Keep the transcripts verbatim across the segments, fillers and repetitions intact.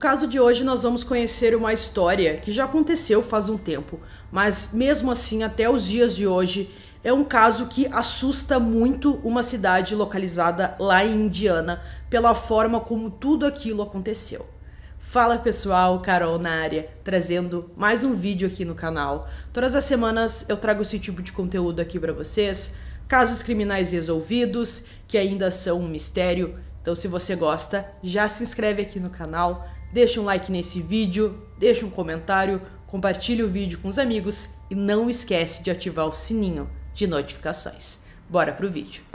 caso de hoje nós vamos conhecer uma história que já aconteceu faz um tempo, mas mesmo assim até os dias de hoje é um caso que assusta muito uma cidade localizada lá em Indiana pela forma como tudo aquilo aconteceu. Fala pessoal, Carol na área, trazendo mais um vídeo aqui no canal. Todas as semanas eu trago esse tipo de conteúdo aqui para vocês, casos criminais resolvidos, que ainda são um mistério. Então se você gosta, já se inscreve aqui no canal, deixa um like nesse vídeo, deixa um comentário, compartilhe o vídeo com os amigos e não esquece de ativar o sininho de notificações. Bora pro vídeo.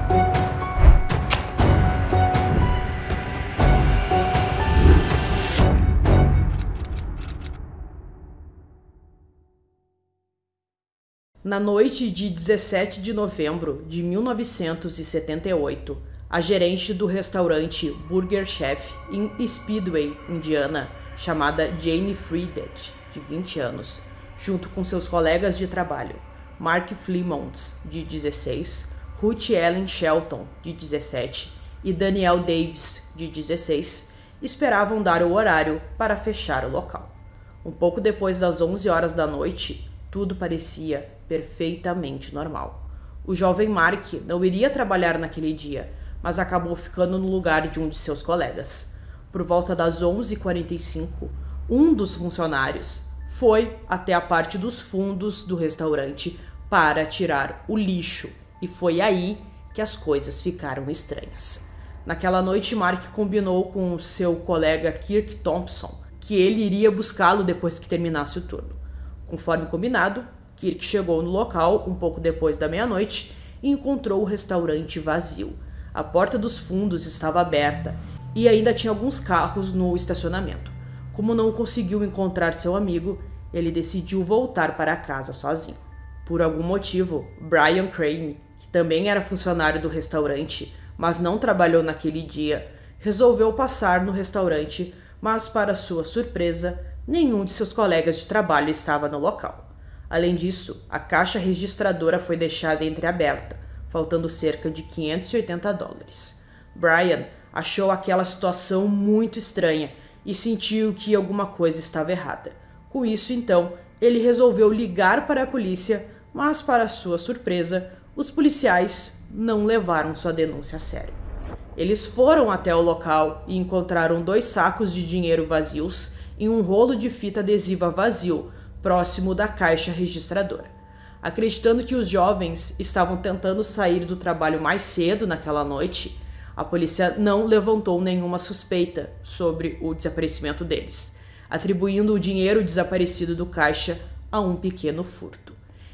Na noite de dezessete de novembro de mil novecentos e setenta e oito, a gerente do restaurante Burger Chef em Speedway, Indiana, chamada Jane Friedrich, de vinte anos, junto com seus colegas de trabalho, Mark Flemons, de dezesseis, Ruth Ellen Shelton, de dezessete, e Daniel Davis, de dezesseis, esperavam dar o horário para fechar o local. Um pouco depois das onze horas da noite, tudo parecia perfeitamente normal. O jovem Mark não iria trabalhar naquele dia, mas acabou ficando no lugar de um de seus colegas. Por volta das onze e quarenta e cinco, um dos funcionários foi até a parte dos fundos do restaurante para tirar o lixo, e foi aí que as coisas ficaram estranhas. Naquela noite, Mark combinou com o seu colega Kirk Thompson que ele iria buscá-lo depois que terminasse o turno. Conforme combinado, Kirk chegou no local um pouco depois da meia-noite e encontrou o restaurante vazio. A porta dos fundos estava aberta e ainda tinha alguns carros no estacionamento. Como não conseguiu encontrar seu amigo, ele decidiu voltar para casa sozinho. Por algum motivo, Brian Crane, que também era funcionário do restaurante, mas não trabalhou naquele dia, resolveu passar no restaurante, mas para sua surpresa, nenhum de seus colegas de trabalho estava no local. Além disso, a caixa registradora foi deixada entreaberta, faltando cerca de quinhentos e oitenta dólares. Brian achou aquela situação muito estranha e sentiu que alguma coisa estava errada. Com isso, então, ele resolveu ligar para a polícia, mas para sua surpresa, os policiais não levaram sua denúncia a sério. Eles foram até o local e encontraram dois sacos de dinheiro vazios em um rolo de fita adesiva vazio, próximo da caixa registradora. Acreditando que os jovens estavam tentando sair do trabalho mais cedo naquela noite, a polícia não levantou nenhuma suspeita sobre o desaparecimento deles, atribuindo o dinheiro desaparecido do caixa a um pequeno furto.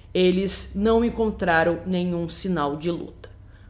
Eles não encontraram nenhum sinal de luta,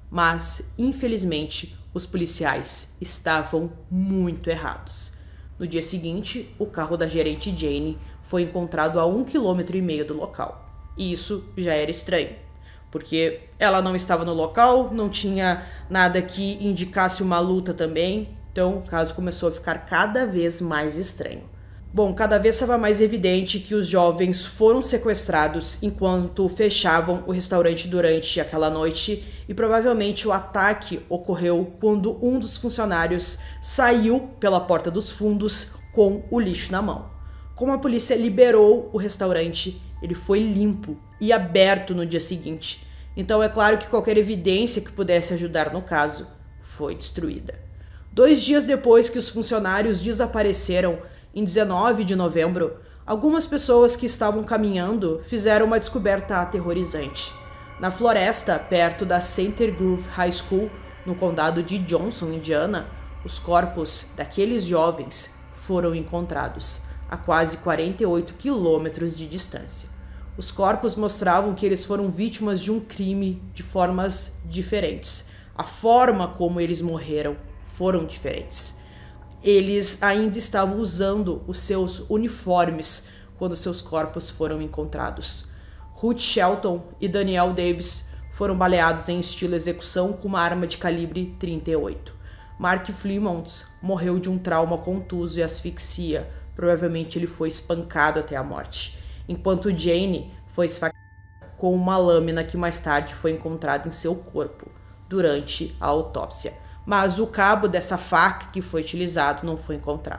mas, infelizmente, os policiais estavam muito errados. No dia seguinte, o carro da gerente Jane foi encontrado a um quilômetro e meio do local. E isso já era estranho, porque ela não estava no local, não tinha nada que indicasse uma luta também, então o caso começou a ficar cada vez mais estranho. Bom, cada vez estava mais evidente que os jovens foram sequestrados enquanto fechavam o restaurante durante aquela noite e provavelmente o ataque ocorreu quando um dos funcionários saiu pela porta dos fundos com o lixo na mão. Como a polícia liberou o restaurante, ele foi limpo e aberto no dia seguinte. Então é claro que qualquer evidência que pudesse ajudar no caso foi destruída. Dois dias depois que os funcionários desapareceram, em dezenove de novembro, algumas pessoas que estavam caminhando fizeram uma descoberta aterrorizante. Na floresta, perto da Center Grove High School, no condado de Johnson, Indiana, os corpos daqueles jovens foram encontrados a quase quarenta e oito quilômetros de distância. Os corpos mostravam que eles foram vítimas de um crime de formas diferentes. A forma como eles morreram foram diferentes. Eles ainda estavam usando os seus uniformes quando seus corpos foram encontrados. Ruth Shelton e Daniel Davis foram baleados em estilo execução com uma arma de calibre trinta e oito. Mark Flemons morreu de um trauma contuso e asfixia. Provavelmente ele foi espancado até a morte. Enquanto Jane foi esfaqueada com uma lâmina que mais tarde foi encontrada em seu corpo durante a autópsia. Mas o cabo dessa faca que foi utilizado não foi encontrado.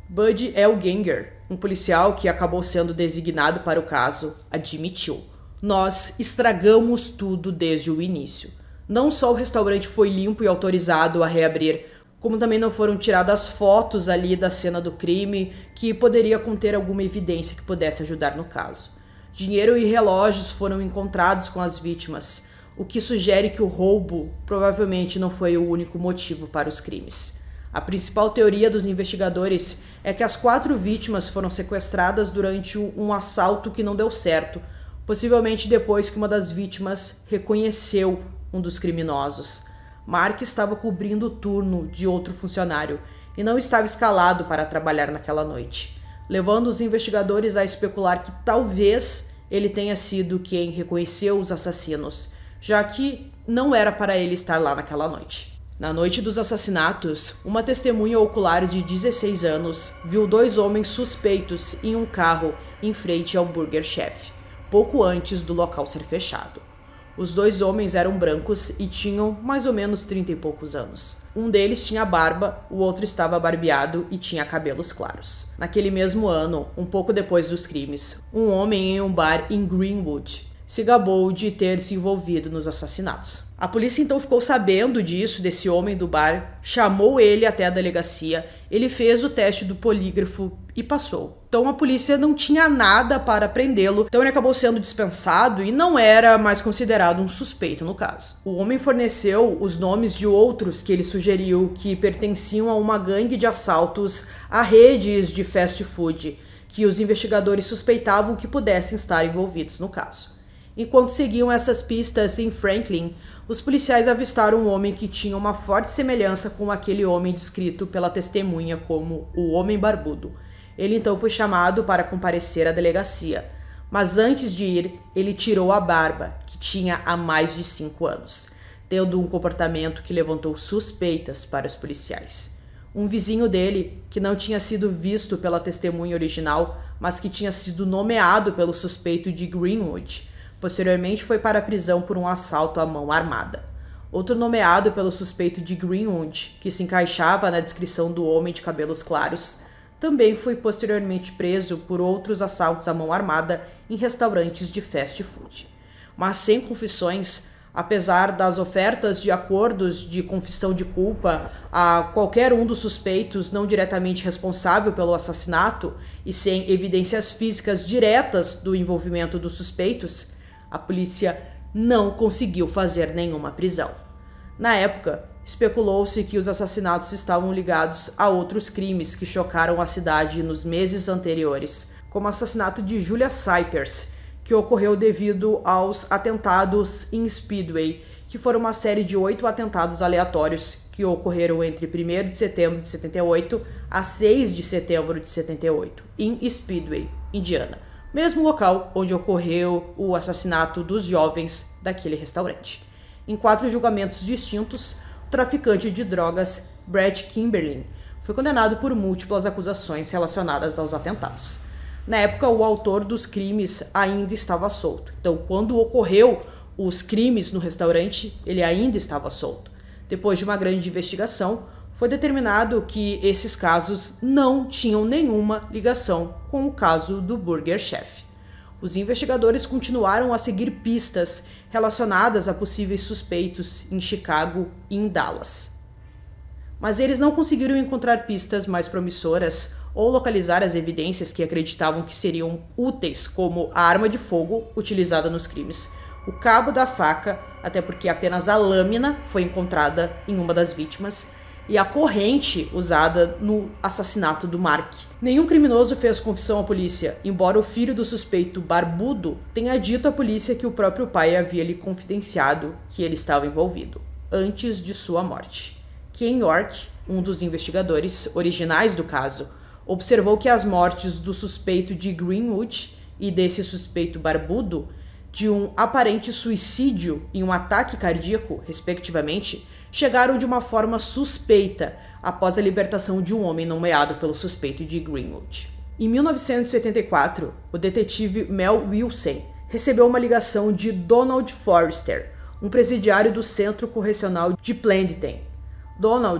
Bud Elganger, um policial que acabou sendo designado para o caso, admitiu: "Nós estragamos tudo desde o início. Não só o restaurante foi limpo e autorizado a reabrir, como também não foram tiradas fotos ali da cena do crime que poderia conter alguma evidência que pudesse ajudar no caso. Dinheiro e relógios foram encontrados com as vítimas, o que sugere que o roubo provavelmente não foi o único motivo para os crimes. A principal teoria dos investigadores é que as quatro vítimas foram sequestradas durante um assalto que não deu certo, possivelmente depois que uma das vítimas reconheceu um dos criminosos. Mark estava cobrindo o turno de outro funcionário e não estava escalado para trabalhar naquela noite, levando os investigadores a especular que talvez ele tenha sido quem reconheceu os assassinos, já que não era para ele estar lá naquela noite. Na noite dos assassinatos, uma testemunha ocular de dezesseis anos viu dois homens suspeitos em um carro em frente ao Burger Chef, pouco antes do local ser fechado. Os dois homens eram brancos e tinham mais ou menos trinta e poucos anos. Um deles tinha barba, o outro estava barbeado e tinha cabelos claros. Naquele mesmo ano, um pouco depois dos crimes, um homem em um bar em Greenwood se gabou de ter se envolvido nos assassinatos. A polícia então ficou sabendo disso, desse homem do bar, chamou ele até a delegacia, ele fez o teste do polígrafo e passou. Então a polícia não tinha nada para prendê-lo, então ele acabou sendo dispensado e não era mais considerado um suspeito no caso. O homem forneceu os nomes de outros que ele sugeriu que pertenciam a uma gangue de assaltos a redes de fast food, que os investigadores suspeitavam que pudessem estar envolvidos no caso. Enquanto seguiam essas pistas em Franklin, os policiais avistaram um homem que tinha uma forte semelhança com aquele homem descrito pela testemunha como o Homem Barbudo. Ele então foi chamado para comparecer à delegacia, mas antes de ir, ele tirou a barba, que tinha há mais de cinco anos, tendo um comportamento que levantou suspeitas para os policiais. Um vizinho dele, que não tinha sido visto pela testemunha original, mas que tinha sido nomeado pelo suspeito de Greenwood, posteriormente foi para a prisão por um assalto à mão armada. Outro nomeado pelo suspeito de Greenwood, que se encaixava na descrição do homem de cabelos claros, também foi posteriormente preso por outros assaltos à mão armada em restaurantes de fast food. Mas sem confissões, apesar das ofertas de acordos de confissão de culpa a qualquer um dos suspeitos não diretamente responsável pelo assassinato e sem evidências físicas diretas do envolvimento dos suspeitos, a polícia não conseguiu fazer nenhuma prisão. Na época, especulou-se que os assassinatos estavam ligados a outros crimes que chocaram a cidade nos meses anteriores, como o assassinato de Julia Cypers, que ocorreu devido aos atentados em Speedway, que foram uma série de oito atentados aleatórios que ocorreram entre primeiro de setembro de setenta e oito a seis de setembro de setenta e oito, em Speedway, Indiana, mesmo local onde ocorreu o assassinato dos jovens daquele restaurante. Em quatro julgamentos distintos, o traficante de drogas Brett Kimberlin foi condenado por múltiplas acusações relacionadas aos atentados. Na época, o autor dos crimes ainda estava solto. Então, quando ocorreu os crimes no restaurante, ele ainda estava solto. Depois de uma grande investigação, foi determinado que esses casos não tinham nenhuma ligação com o caso do Burger Chef. Os investigadores continuaram a seguir pistas relacionadas a possíveis suspeitos em Chicago e em Dallas. Mas eles não conseguiram encontrar pistas mais promissoras ou localizar as evidências que acreditavam que seriam úteis, como a arma de fogo utilizada nos crimes, o cabo da faca, até porque apenas a lâmina foi encontrada em uma das vítimas, e a corrente usada no assassinato do Mark. Nenhum criminoso fez confissão à polícia, embora o filho do suspeito Barbudo tenha dito à polícia que o próprio pai havia lhe confidenciado que ele estava envolvido, antes de sua morte. Ken York, um dos investigadores originais do caso, observou que as mortes do suspeito de Greenwood e desse suspeito Barbudo, de um aparente suicídio e um ataque cardíaco, respectivamente, chegaram de uma forma suspeita após a libertação de um homem nomeado pelo suspeito de Greenwood. Em mil novecentos e oitenta e quatro, o detetive Mel Wilson recebeu uma ligação de Donald Forrester, um presidiário do Centro Correcional de Plentyton. Donald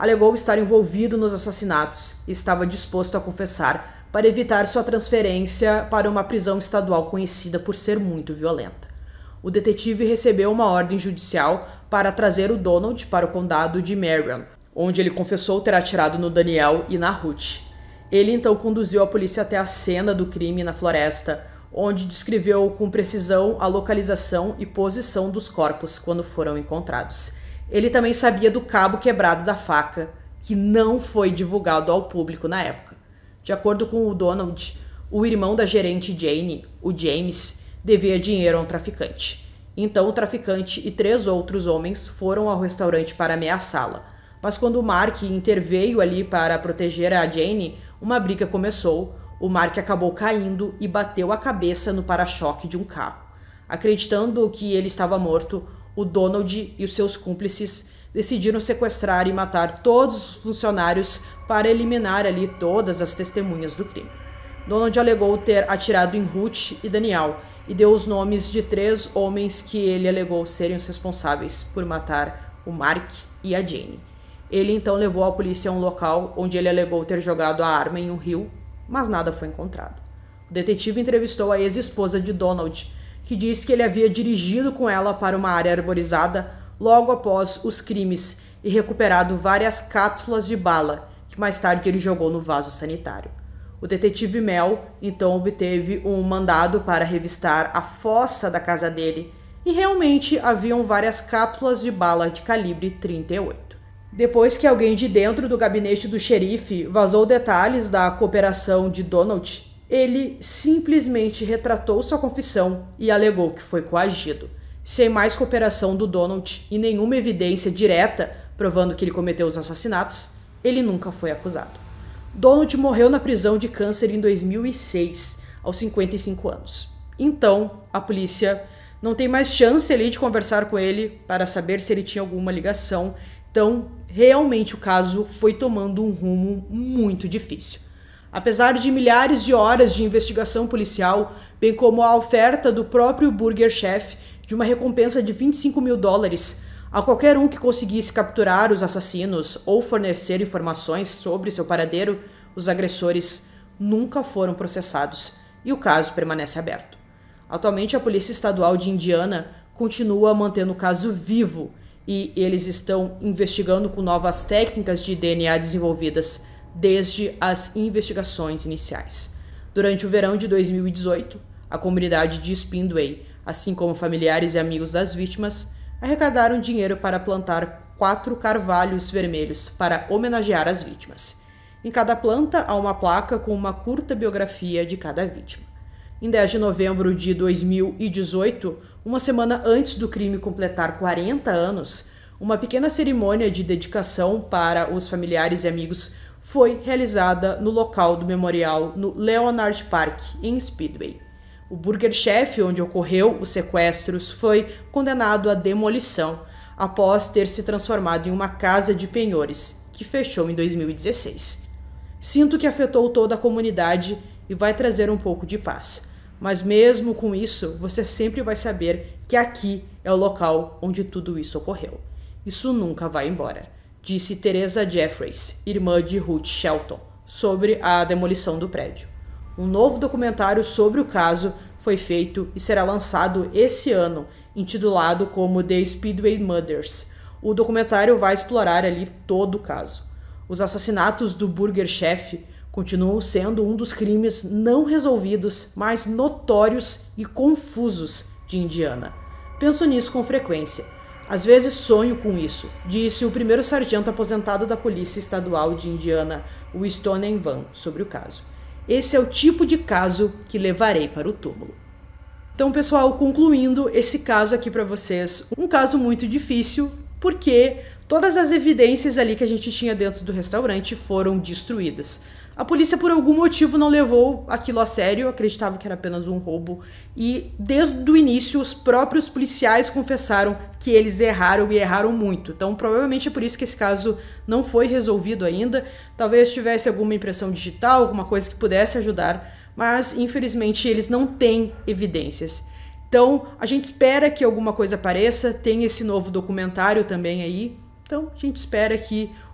alegou estar envolvido nos assassinatos e estava disposto a confessar para evitar sua transferência para uma prisão estadual conhecida por ser muito violenta. O detetive recebeu uma ordem judicial para trazer o Donald para o condado de Marion, onde ele confessou ter atirado no Daniel e na Ruth. Ele então conduziu a polícia até a cena do crime na floresta, onde descreveu com precisão a localização e posição dos corpos quando foram encontrados. Ele também sabia do cabo quebrado da faca, que não foi divulgado ao público na época. De acordo com o Donald, o irmão da gerente Jane, o James, devia dinheiro a um traficante. Então o traficante e três outros homens foram ao restaurante para ameaçá-la. Mas quando o Mark interveio ali para proteger a Jane, uma briga começou. O Mark acabou caindo e bateu a cabeça no para-choque de um carro. Acreditando que ele estava morto, o Donald e os seus cúmplices decidiram sequestrar e matar todos os funcionários para eliminar ali todas as testemunhas do crime. Donald alegou ter atirado em Ruth e Daniel e deu os nomes de três homens que ele alegou serem os responsáveis por matar o Mark e a Jane. Ele então levou a polícia a um local onde ele alegou ter jogado a arma em um rio, mas nada foi encontrado. O detetive entrevistou a ex-esposa de Donald, que disse que ele havia dirigido com ela para uma área arborizada logo após os crimes e recuperado várias cápsulas de bala, que mais tarde ele jogou no vaso sanitário. O detetive Mel então obteve um mandado para revistar a fossa da casa dele e realmente haviam várias cápsulas de bala de calibre trinta e oito. Depois que alguém de dentro do gabinete do xerife vazou detalhes da cooperação de Donald, ele simplesmente retratou sua confissão e alegou que foi coagido. Sem mais cooperação do Donald e nenhuma evidência direta provando que ele cometeu os assassinatos, ele nunca foi acusado. Donald morreu na prisão de câncer em dois mil e seis, aos cinquenta e cinco anos. Então, a polícia não tem mais chance ali de conversar com ele para saber se ele tinha alguma ligação. Então, realmente o caso foi tomando um rumo muito difícil. Apesar de milhares de horas de investigação policial, bem como a oferta do próprio Burger Chef de uma recompensa de vinte e cinco mil dólares a qualquer um que conseguisse capturar os assassinos ou fornecer informações sobre seu paradeiro, os agressores nunca foram processados e o caso permanece aberto. Atualmente, a Polícia Estadual de Indiana continua mantendo o caso vivo e eles estão investigando com novas técnicas de D N A desenvolvidas desde as investigações iniciais. Durante o verão de dois mil e dezoito, a comunidade de Speedway, assim como familiares e amigos das vítimas, arrecadaram dinheiro para plantar quatro carvalhos vermelhos para homenagear as vítimas. Em cada planta há uma placa com uma curta biografia de cada vítima. Em dez de novembro de dois mil e dezoito, uma semana antes do crime completar quarenta anos, uma pequena cerimônia de dedicação para os familiares e amigos foi realizada no local do memorial no Leonard Park, em Speedway. O Burger Chef, onde ocorreu os sequestros, foi condenado à demolição após ter se transformado em uma casa de penhores, que fechou em dois mil e dezesseis. Sinto que afetou toda a comunidade e vai trazer um pouco de paz. Mas mesmo com isso, você sempre vai saber que aqui é o local onde tudo isso ocorreu. Isso nunca vai embora, disse Teresa Jeffreys, irmã de Ruth Shelton, sobre a demolição do prédio. Um novo documentário sobre o caso foi feito e será lançado esse ano, intitulado como The Speedway Murders. O documentário vai explorar ali todo o caso. Os assassinatos do Burger Chef continuam sendo um dos crimes não resolvidos mais notórios e confusos de Indiana. Penso nisso com frequência. Às vezes sonho com isso, disse o primeiro sargento aposentado da Polícia Estadual de Indiana, Winston Van, sobre o caso. Esse é o tipo de caso que levarei para o túmulo. Então, pessoal, concluindo esse caso aqui para vocês, um caso muito difícil, porque todas as evidências ali que a gente tinha dentro do restaurante foram destruídas. A polícia, por algum motivo, não levou aquilo a sério, acreditava que era apenas um roubo, e desde o início os próprios policiais confessaram que eles erraram e erraram muito. Então, provavelmente é por isso que esse caso não foi resolvido ainda. Talvez tivesse alguma impressão digital, alguma coisa que pudesse ajudar, mas infelizmente eles não têm evidências. Então, a gente espera que alguma coisa apareça, tem esse novo documentário também aí, então a gente espera que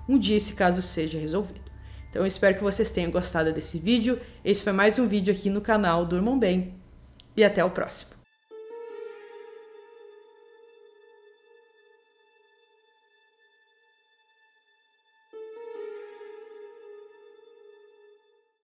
um dia esse caso seja resolvido. Então eu espero que vocês tenham gostado desse vídeo. Esse foi mais um vídeo aqui no canal Durmam Bem e até o próximo.